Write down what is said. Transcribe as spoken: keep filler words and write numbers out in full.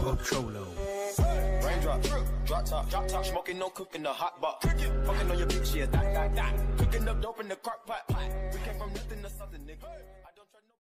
Cholo. Raindrop, drop top, drop top, smoking, no cooking, the hot pot. Fucking on your bitch, yeah, that, that, that. Cooking up dope in the crock pot. We came from nothing to something, nigga.